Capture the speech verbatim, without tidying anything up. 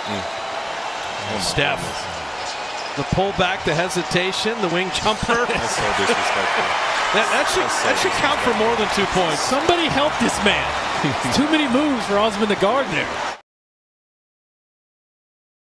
Mm. Oh Steph. The pullback, the hesitation, the wing jumper. That's so disrespectful. That, that should That's so that should count for more than two points. Somebody help this man. Too many moves for Osman the guard there.